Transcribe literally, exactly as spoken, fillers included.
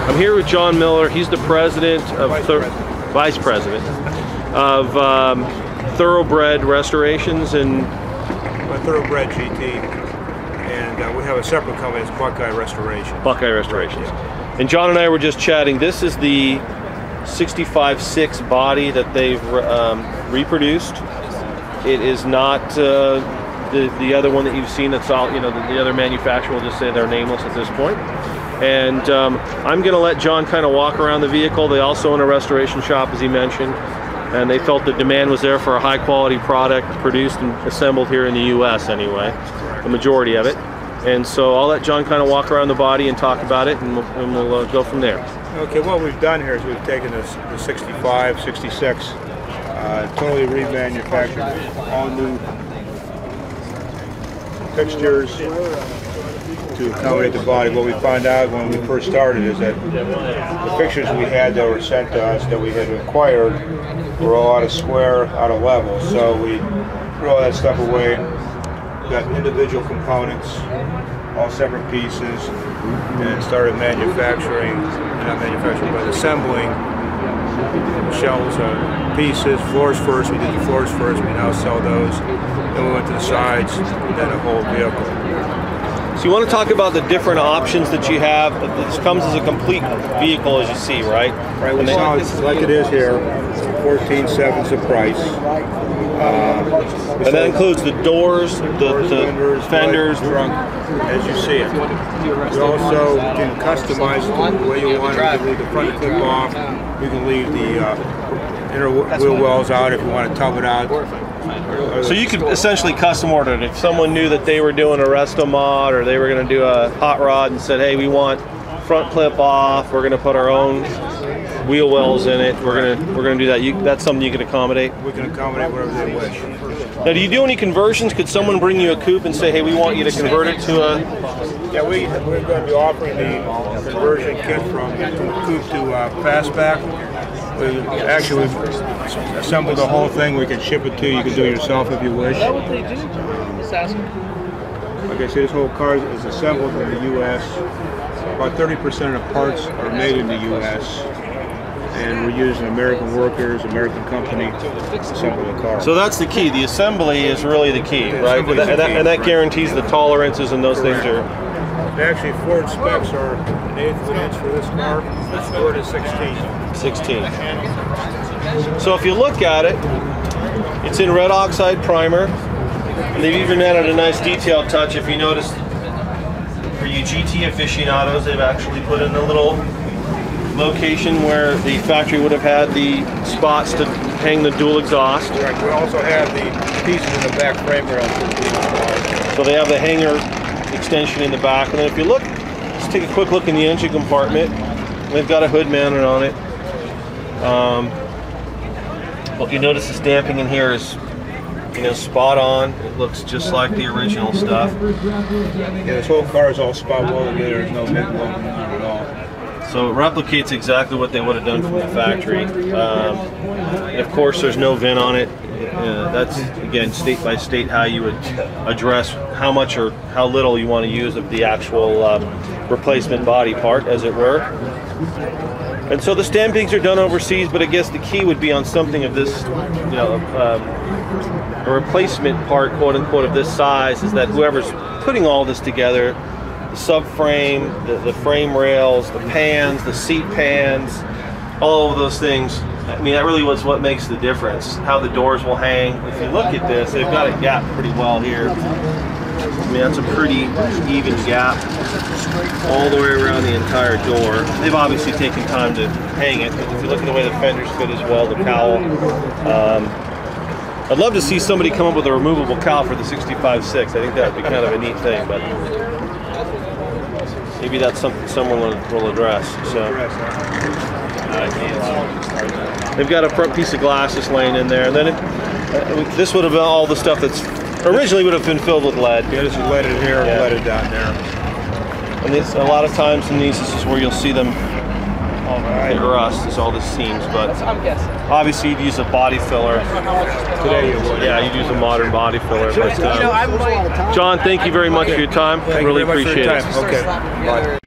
I'm here with John Miller. He's the president of Vice President, Vice President of um, Thoroughbred Restorations and Thoroughbred G T, and uh, we have a separate company. It's Buckeye Restoration. Buckeye Restorations. And John and I were just chatting. This is the sixty-five six body that they've um, reproduced. It is not uh, the the other one that you've seen. That's all. You know, the, the other manufacturer will just say they're nameless at this point. And um, I'm going to let John kind of walk around the vehicle. They also own a restoration shop, as he mentioned, and they felt the demand was there for a high quality product produced and assembled here in the U S anyway, the majority of it. And so I'll let John kind of walk around the body and talk about it, and we'll, and we'll uh, go from there. Okay, what we've done here is we've taken this, the sixty-five, sixty-six, uh, totally remanufactured, all new fixtures to accommodate the body. What we found out when we first started is that the fixtures we had that were sent to us that we had acquired were all out of square, out of level. So we threw all that stuff away, got individual components, all separate pieces, and started manufacturing, not manufacturing, but assembling shells, uh, pieces, floors first. We did the floors first, we now sell those. Then we went to the sides, and then the whole vehicle. So you want to talk about the different options that you have. This comes as a complete vehicle, as you see, right? Right, we sell it like it is here, fourteen seven's the price. Uh, and that includes the doors, the, doors, the fenders, fenders, light, trunk, as you see it. We also can customize it the way you want it. You can leave the front clip off. You can leave the uh, inner wheel wells out if you want to tub it out. So you could essentially custom order it. If someone knew that they were doing a resto mod or they were going to do a hot rod and said, hey, we want front clip off, we're going to put our own wheel wells in it, we're going to we're going to do that. You, that's something you can accommodate? We can accommodate whatever they wish. Now, do you do any conversions? Could someone bring you a coupe and say, hey, we want you to convert it to a... Yeah, we, we're going to be offering the conversion kit from coupe to uh, fastback. We, actually, we've assembled the whole thing. We can ship it to you. You can do it yourself if you wish. Is that what they do? Just asking. Like I said, this whole car is assembled in the U S About thirty percent of the parts are made in the U S And we're using American workers, American company to assemble the car. So that's the key. The assembly is really the key, The right? And that, the and that, key, and that right. guarantees the tolerances and those Correct. things are... Actually, Ford specs are an eighth of an inch for this car. This Ford is sixteen. sixteen. So if you look at it, it's in red oxide primer. And they've even added a nice detail touch. If you notice, for you G T aficionados, they've actually put in a little location where the factory would have had the spots to hang the dual exhaust. Correct. We also have the pieces in the back frame rail. So they have the hanger extension in the back. And then if you look, let's take a quick look in the engine compartment. They've got a hood mounted on it. Um, what you notice the stamping in here is, you know, spot on. It looks just like the original stuff. Yeah, this whole car is all spot welded. There's no MIG welding on it at all. So it replicates exactly what they would have done from the factory. Um, and of course, there's no V I N on it. Uh, that's, again, state by state how you would address how much or how little you want to use of the actual um, replacement body part, as it were. And so the stampings are done overseas, but I guess the key would be on something of this, you know, um, a replacement part, quote unquote, of this size, is that whoever's putting all this together, the subframe, the, the frame rails, the pans, the seat pans, all of those things, I mean, that really was what makes the difference. How the doors will hang. If you look at this, they've got it gapped pretty well here. I mean, that's a pretty even gap all the way around the entire door. They've obviously taken time to hang it, but if you look at the way the fenders fit as well, the cowl. Um, I'd love to see somebody come up with a removable cowl for the sixty-five six. I think that would be kind of a neat thing, but maybe that's something someone will, will address. So. They've got a front piece of glass just laying in there, and then it, uh, this would have been all the stuff that's originally would have been filled with lead. Yeah, this is leaded here, yeah. Leaded down there. And this, a lot of times in these, this is where you'll see them all right. rust, is all this seams. But obviously, you'd use a body filler. Today, you would. Yeah, you'd use a modern body filler. But, um, John, thank you very much for your time. Thank really you very much appreciate for your time. it. Okay. Bye.